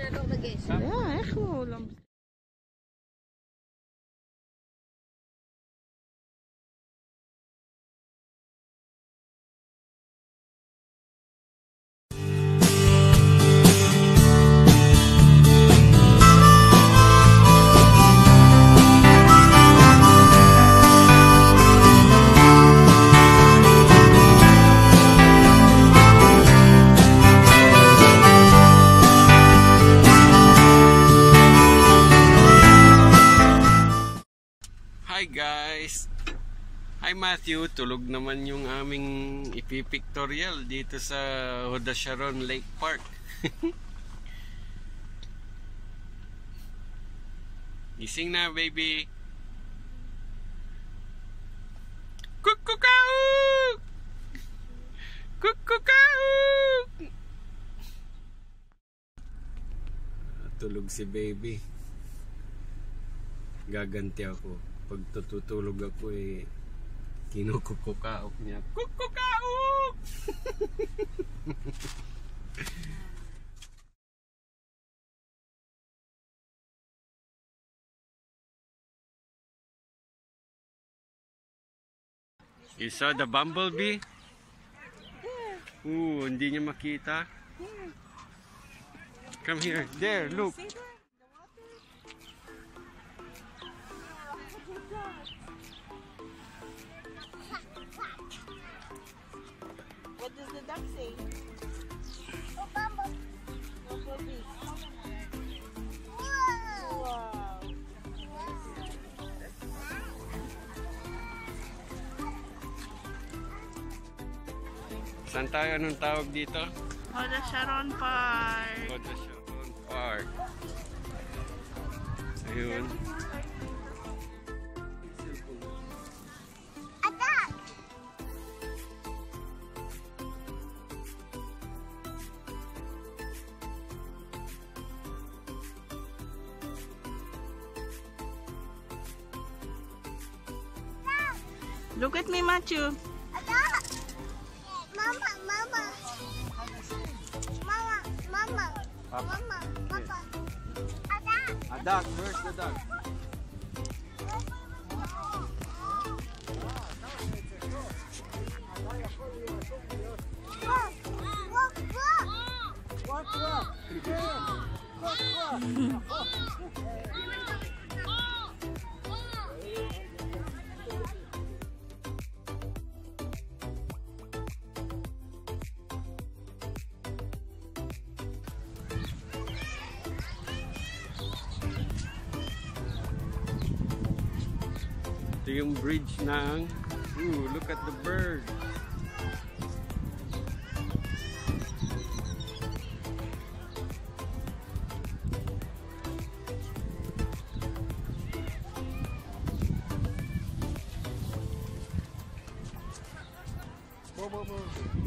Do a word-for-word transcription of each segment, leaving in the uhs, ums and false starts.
Ja, echt wel. Hi guys! Hi Matthew! Tulog naman yung aming ipipictorial dito sa Hodasharon Lake Park. Gising na baby! Kukukau! Kukukau! Tulog si baby. Gaganti ako. Pag tutulog ako eh kinukukukaok niya. Kukukaok! You saw the bumblebee? Ooh, hindi niya makita. Come here. There, look. What does the duck say? Oh, bumble. Bumblebee. Wow. Saan tayo? Anong tawag dito? Hodasharon Park. Hodasharon Park. Ayun. Look at me, Matthew. Mama, mama. Mama, mama. Papa. Mama, papa. A duck. Where's the duck? Walk, walk, walk. Ito yung bridge ng ooh, look at the bird. Bo, bo, bo.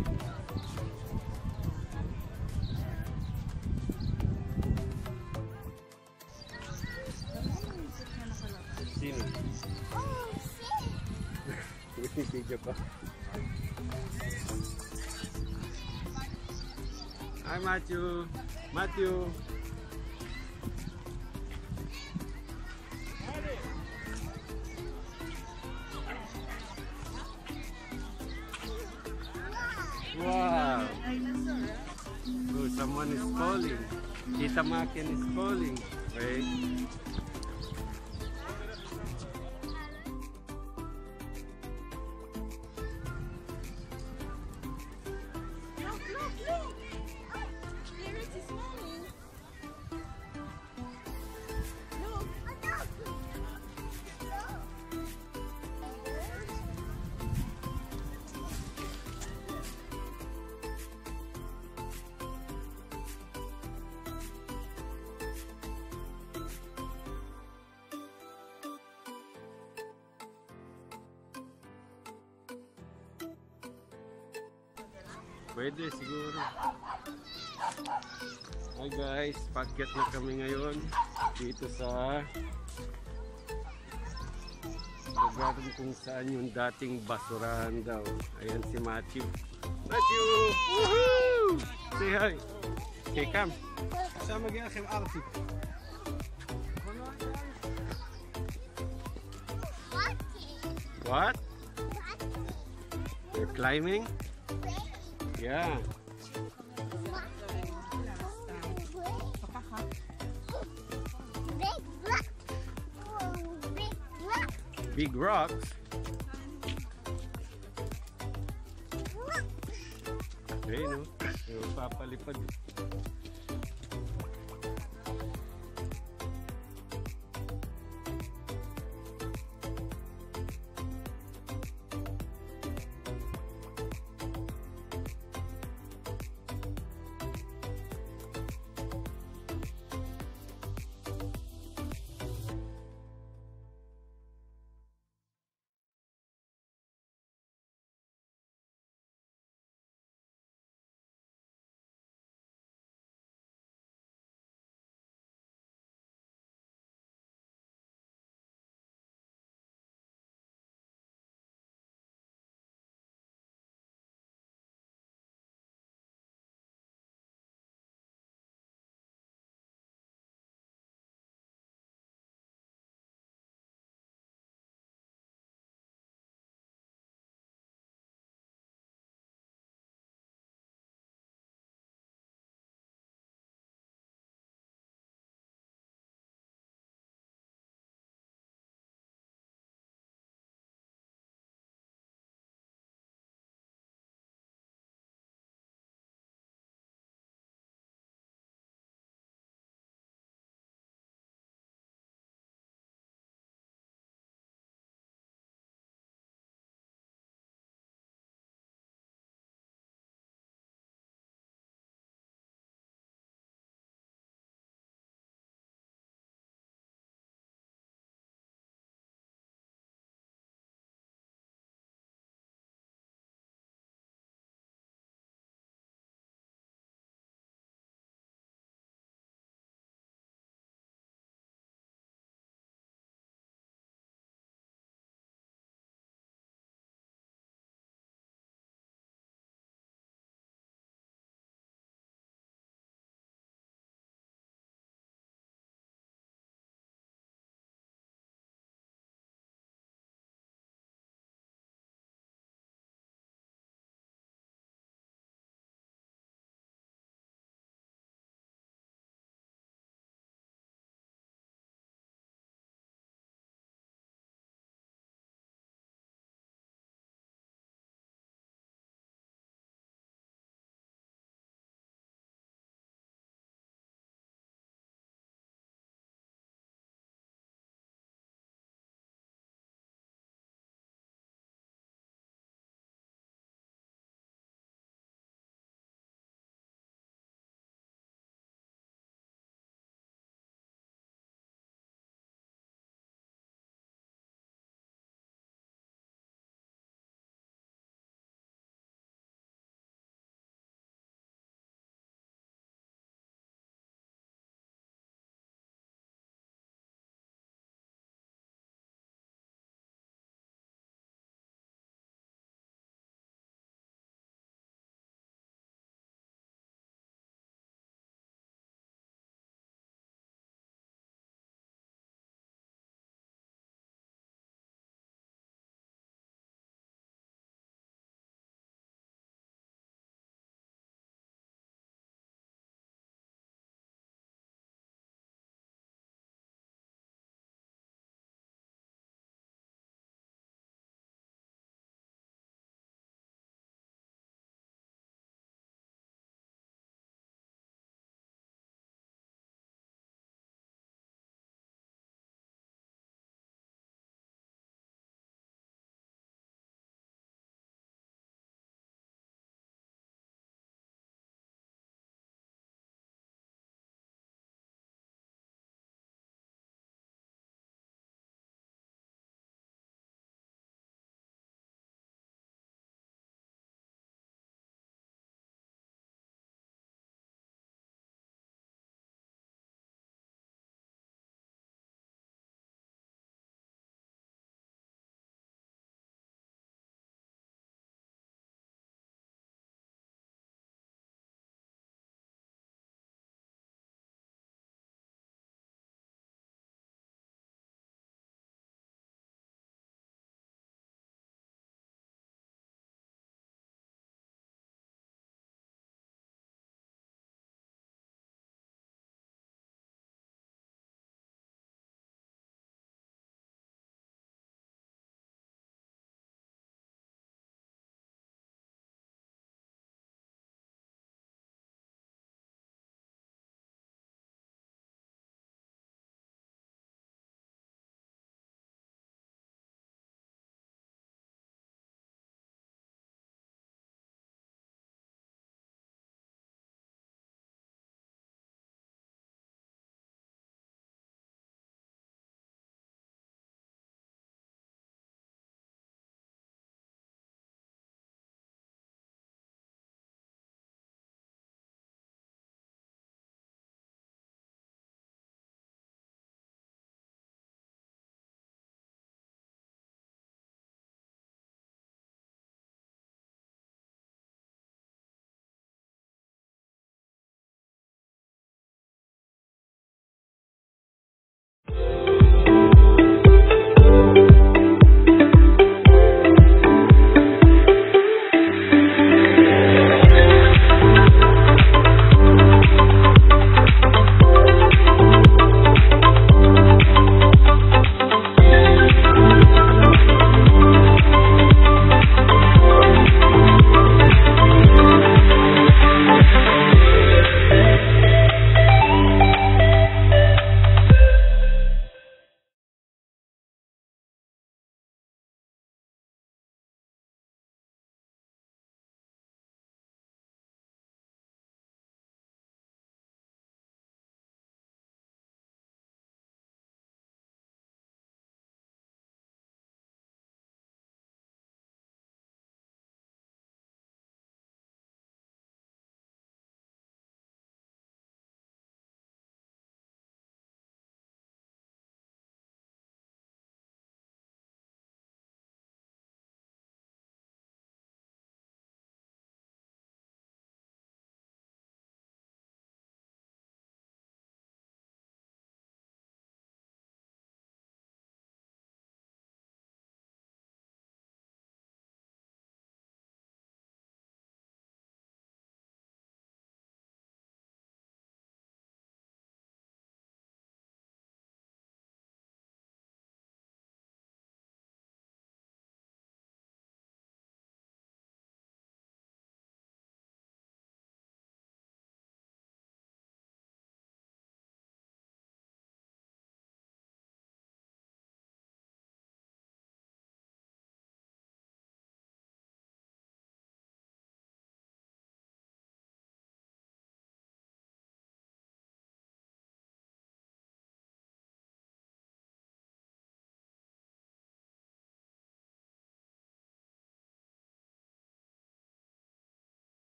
Sino? Video pa. Hi Matthew. Matthew. Wow. Oh, someone is calling. Tita Makin is calling. Wait. Pwede siguro. Hi guys, packet na kami ngayon dito sa lugar kung saan yung dating basurahan daw. Ayan si Matthew. Matthew! Woohoo! Say hi! Okay, come. سامة يا أخي الأرضي. What? You're climbing? Yeah. Big rock. Oh, big rock. Big rocks. Ayun, no? Yung papalipad.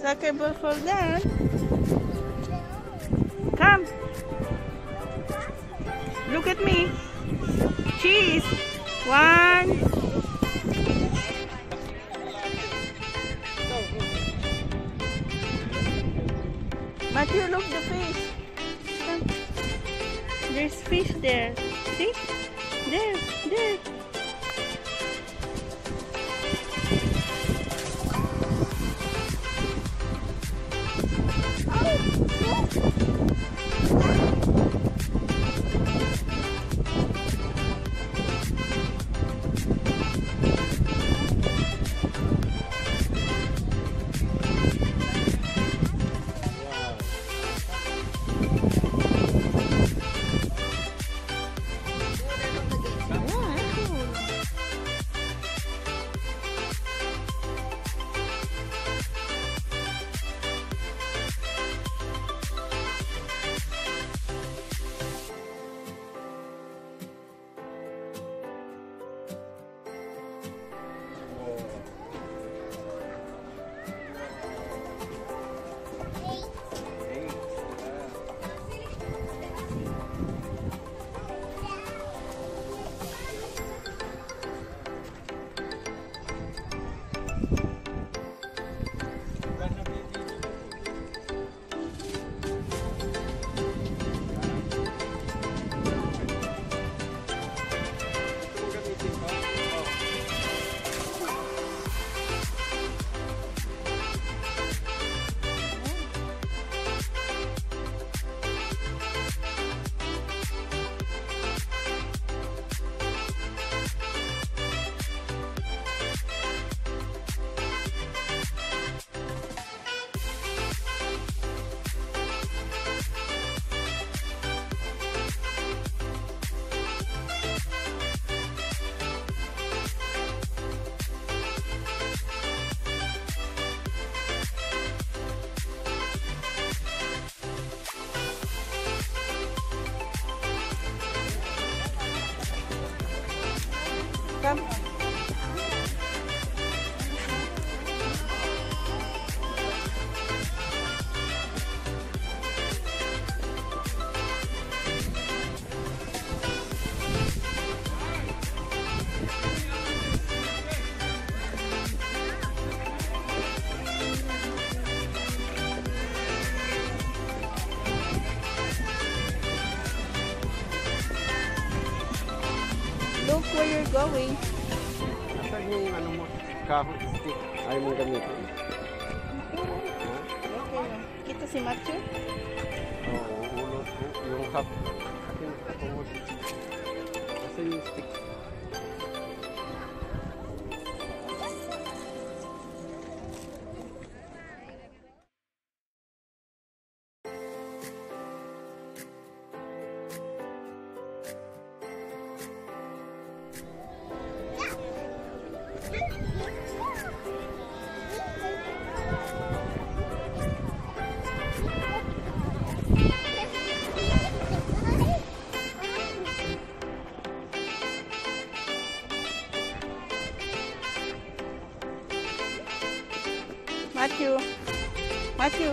Soccer ball fall down. Come. Look at me. Cheese. One. Matthew, look the fish. Come. There's fish there. See? There, there. Come. Look where you're going. Asan yung ano mo? Kahoy stick. Ayaw mong gamitin. Okay. Kita si Matthew? Oo, ulo. Yung cup. Ating katungod. Asan yung stick? Matthew. Matthew.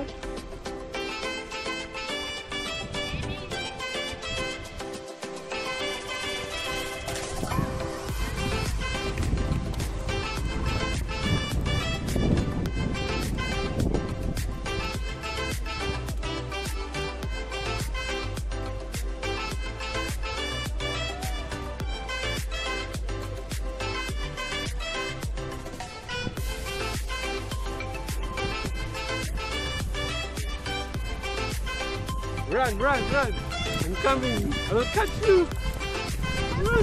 Run, run, run! I'm coming! I will catch you! Run!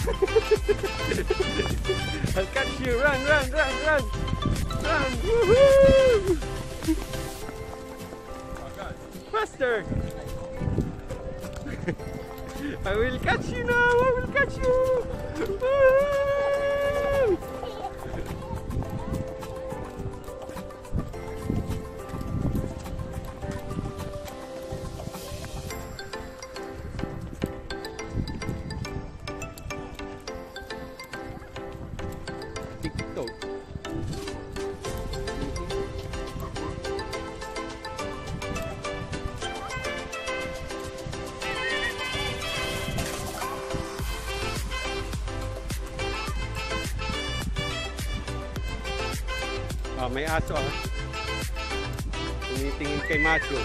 I'll catch you! Run, run, run, run! Run! Woohoo! Faster! I will catch you now! I will catch you! Woo! TikTok. Ah, may aso ah. Tumitingin kay Matthew.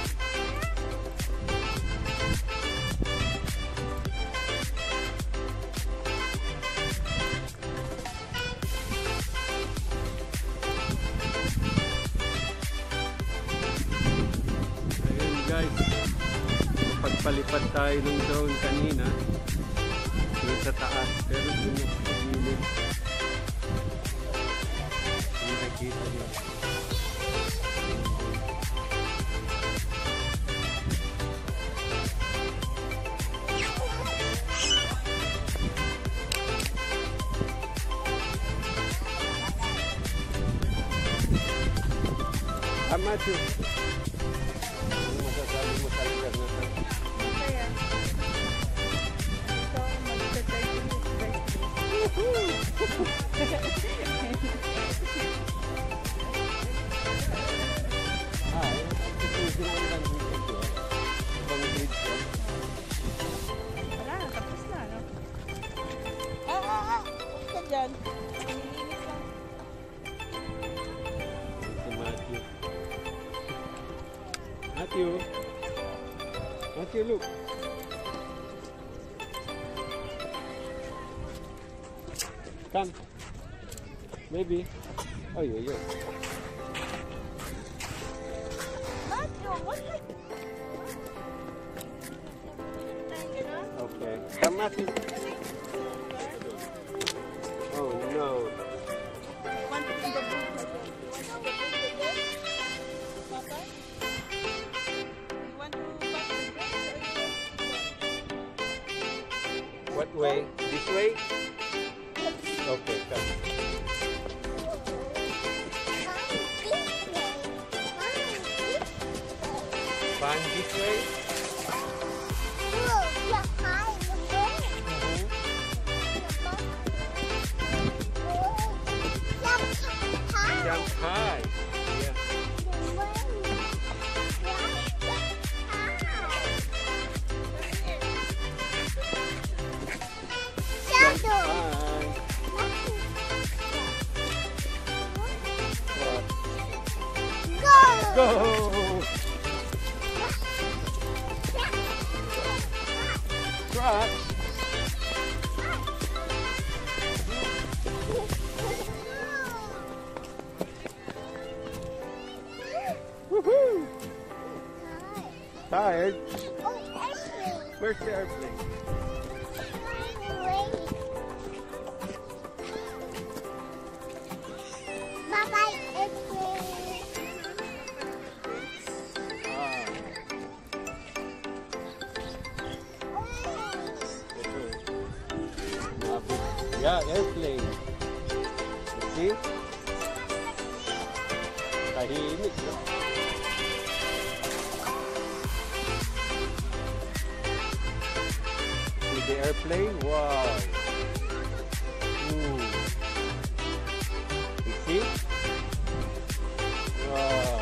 Ayun guys, pagpalipad tayo ng drone kanina dun sa taas, pero dun yung sa gilid yung nakita nyo. Ah, Matthew, ano masasabi mo sa lugar na ito? Kaya, ito ang mag-thirty birthday. Ah, ito yung lang dito. Ibang grade ko. Wala na, tapos na, no? Ah, ah, ah! Huwag ka dyan. Nilinis lang. Si Matthew. Matthew. Matthew, look. Come. Baby. Oh, yeah, yeah. Matthew, what the... Okay. Come, Matthew. Oh, no. Want to see the book again? Papa? You want to pass the grapes or you... What way? This way? Okay, come. Fun this way? Jump high. Yeah. Jump high. What? Go! Trot. Woohoo! Tired? Where's the airplane? Bye-bye, airplane. Ah, ito. Yeah, airplane. You see? Tahimik. No? See the airplane? Wow. Ooh. You see? Wow.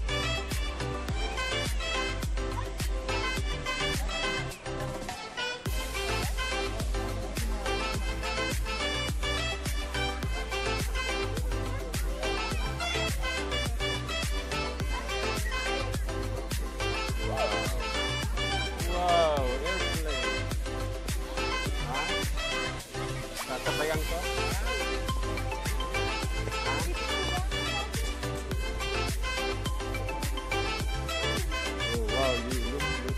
Wow, airplane. Ha? Tatabayan ko? Ha? Oh, wow, you look, look.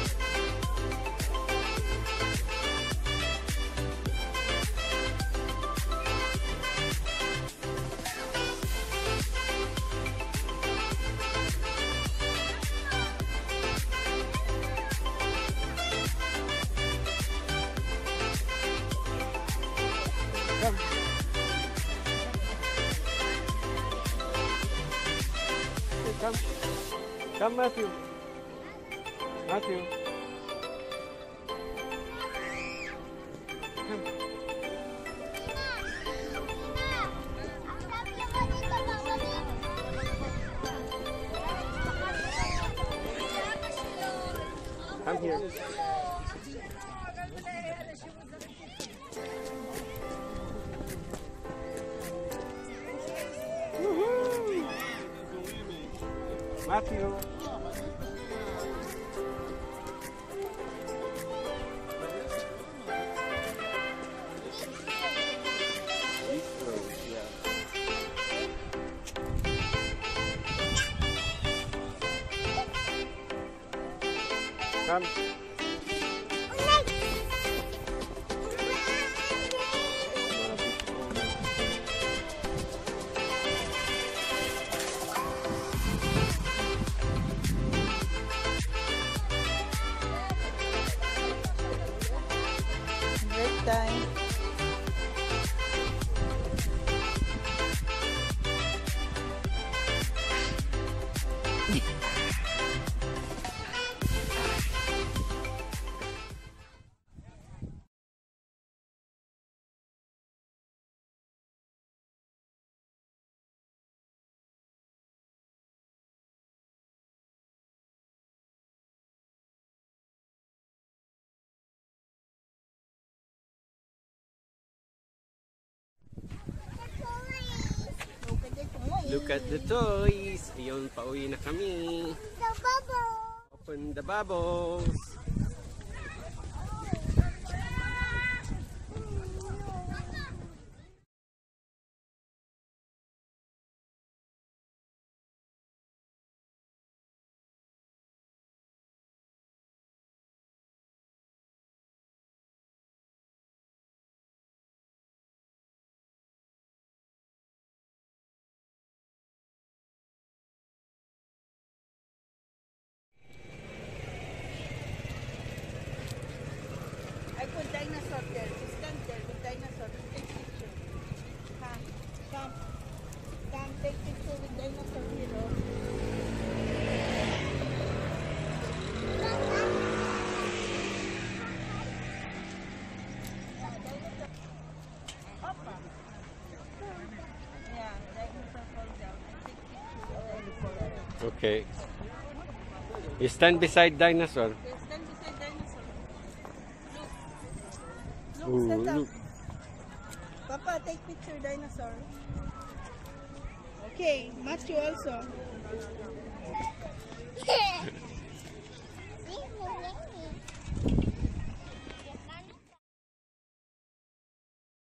Come. Hey, come. Come, Matthew. Matthew. Come. Come here. Woohoo! Matthew. Come. Break time. Look at the toys. Ayun, pauwi na kami. The bubble. Open the bubbles. I put dinosaur there. Just stand there with dinosaur. Take picture. Come, come, come. Take picture with dinosaur hero. Opa. Yeah, dinosaur fall down. Take picture with dinosaur. Okay. You stand beside dinosaur. Okay, stand beside dinosaur. Look. Look, Ooh, stand up. look. Papa, take picture dinosaur. Okay, Matthew also.